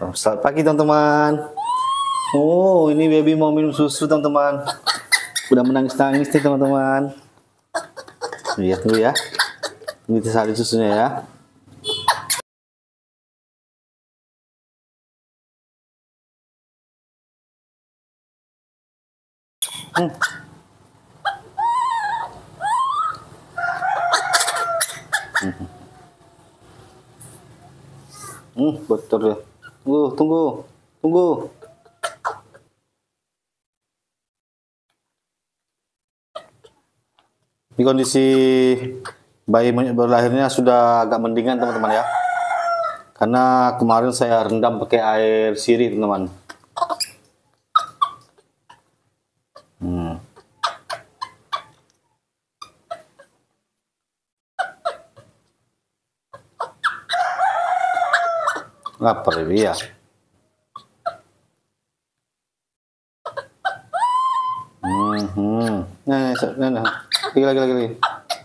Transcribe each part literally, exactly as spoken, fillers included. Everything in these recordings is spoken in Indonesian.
Selamat pagi teman-teman. Oh, ini baby mau minum susu teman-teman. Udah menangis-nangis nih teman-teman. Lihat dulu ya. Ini salin susunya ya. Hmm. Hmm, hmm betul ya. Tunggu, tunggu, tunggu. Ini kondisi bayi baru lahirnya sudah agak mendingan teman-teman ya. Karena kemarin saya rendam pakai air sirih teman-teman. Hmm. Lapar ya. Hmm, hmm. Nah, nah, nah. Lagi, lagi, lagi, lagi.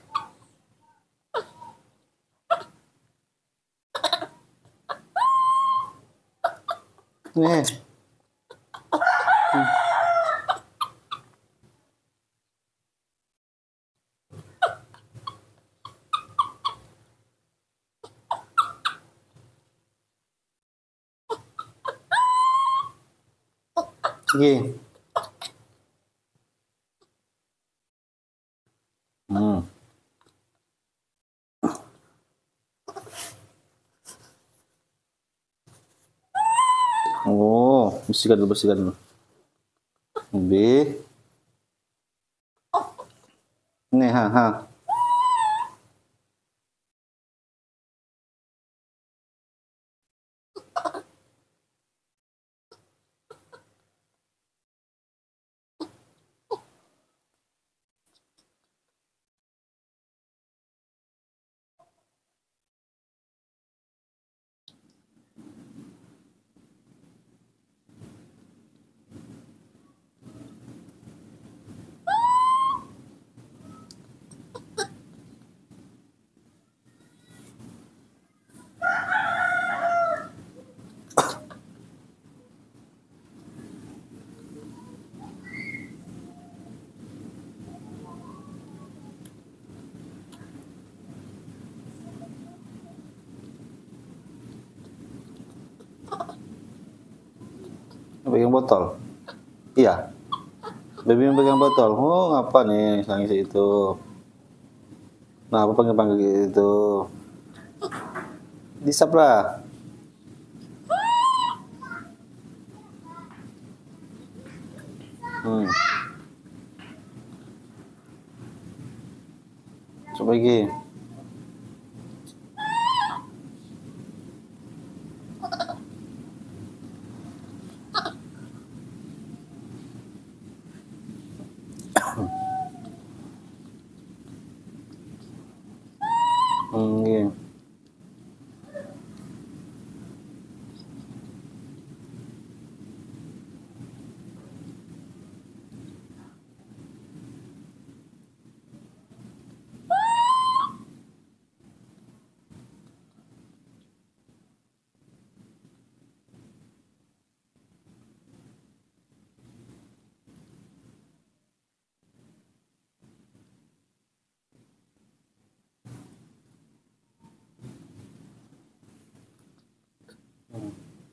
Nih. Hmm. Lagi. Hmm. Oh, bersihkan dulu, bersihkan dulu. B. Nih, ha, ha. Pegang botol. Iya. Baby yang pegang botol. Oh, ngapa nih nangis itu? Nah, apa panggil-panggil gitu? Disap lah. Hmm. Coba lagi. Hmm, iya. Hmm.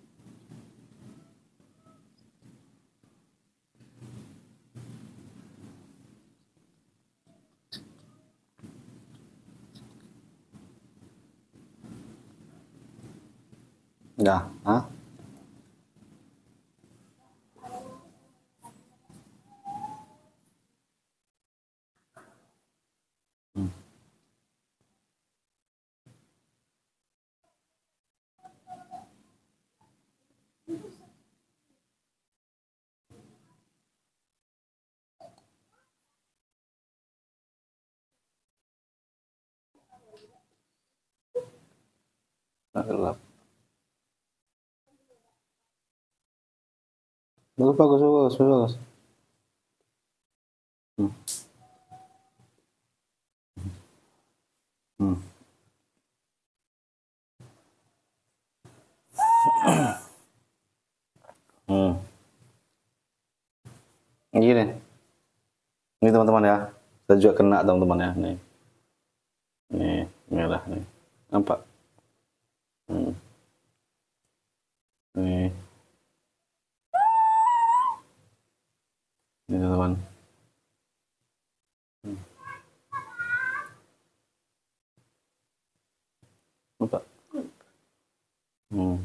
Udah, hah? Hmm. Gelap. Bagus, bagus, bagus, bagus. Hmm. Hmm. Gini, ini teman-teman ya, saya juga kena teman-teman ya, nih, nih merah nih, nampak? Hmm. Nih, ini teman-teman. Hmm. Nampak? Hmm.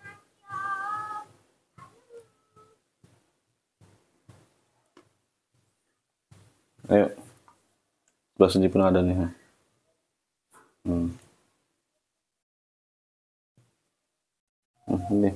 Ayo, sebelah sini pun ada nih. Hmm. Hmm, ini.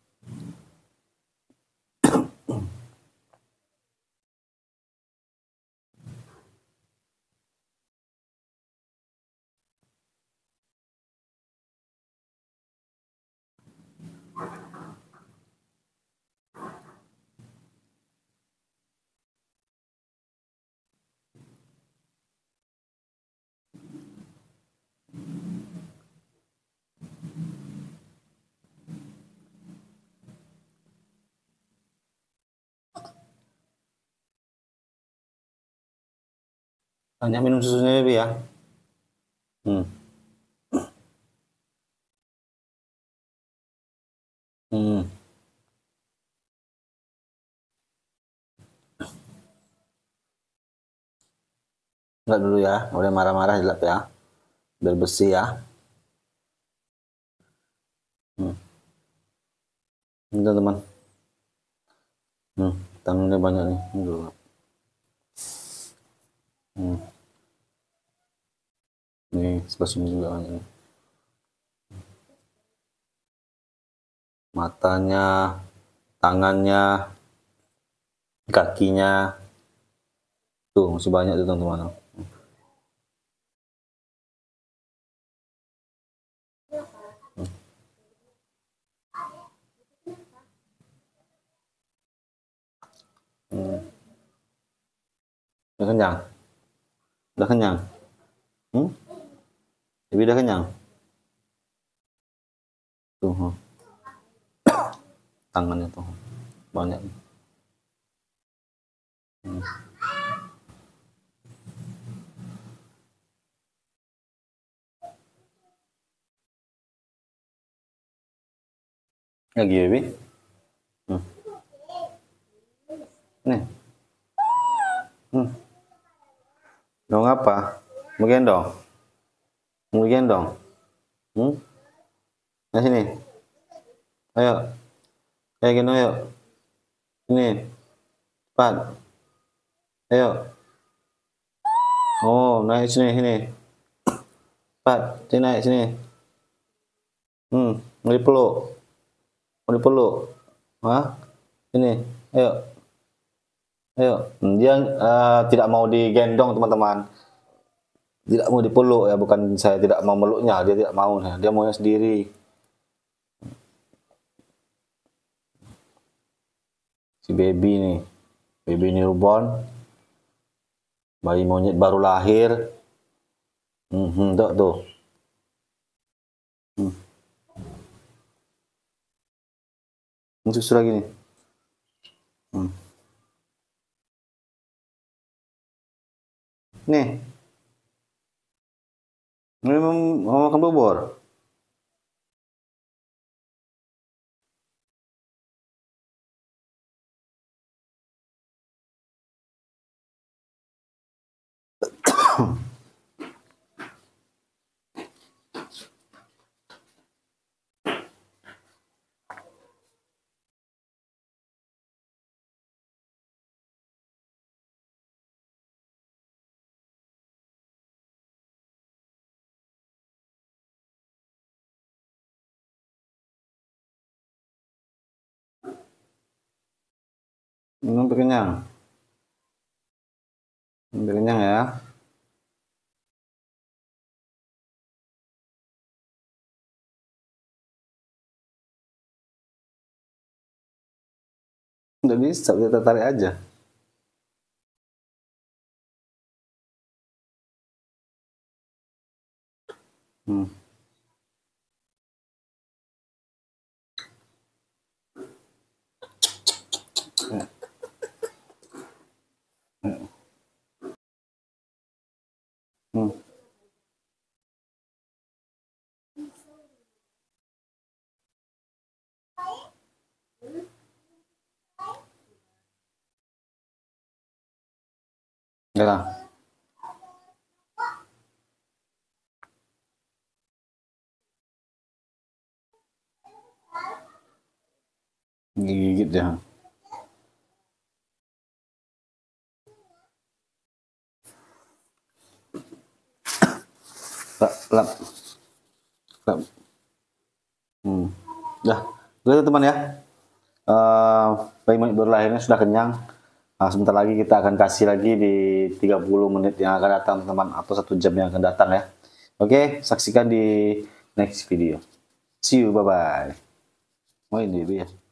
Banyak minum susunya ya, Bi ya. Hmm. Hmm. Enggak dulu ya, udah marah-marah dilap ya, biar bersih ya. Hmm. Ini teman-teman. Hmm. Tangannya banyak nih. Ini dulu. Hmm. Nih, sebelah sini juga banyak nih. Matanya, tangannya, kakinya, tuh masih banyak tuh teman-teman. Hmm. Hmm. Udah kenyang? Udah kenyang? Hmm? Jadi udah kenyang? Tuh, hmm. Tangannya tuh banyak. Hmm. Lagi ya, Bi? Hmm. Nih. Hmm. Dong apa? Mau gendong? Mau gendong? Hmm? Nah sini. Ayo. Ayo gendong yuk. Sini. Cepat. Ayo. Oh, naik sini, sini. Cepat. Sini naik sini. Hmm, mau dipeluk. Mau dipeluk. Hah? Sini. Ayo. Ayo. Hmm, dia uh, tidak mau digendong, teman-teman. Tidak mau dipeluk ya, bukan saya tidak mau meluknya, dia tidak mau, dia maunya sendiri. Si baby nih, baby newborn, bayi monyet baru lahir. Hmm, hmm tuh, tuh. Hmm. Ini susu lagi nih. Hmm. Nih, ini mau, mau makan bubur. Minum sampai kenyang. Sampai kenyang ya. Nggak bisa, bisa tertarik aja. Hmm. Ya. Gigit ya. Lap, lap. Lap. Hmm. Dah, gitu teman ya. Uh, bayi menit baru lahirnya sudah kenyang. Nah, sebentar lagi kita akan kasih lagi di tiga puluh menit yang akan datang teman, atau satu jam yang akan datang ya. Oke, saksikan di next video. See you, bye bye. Oh ini dia.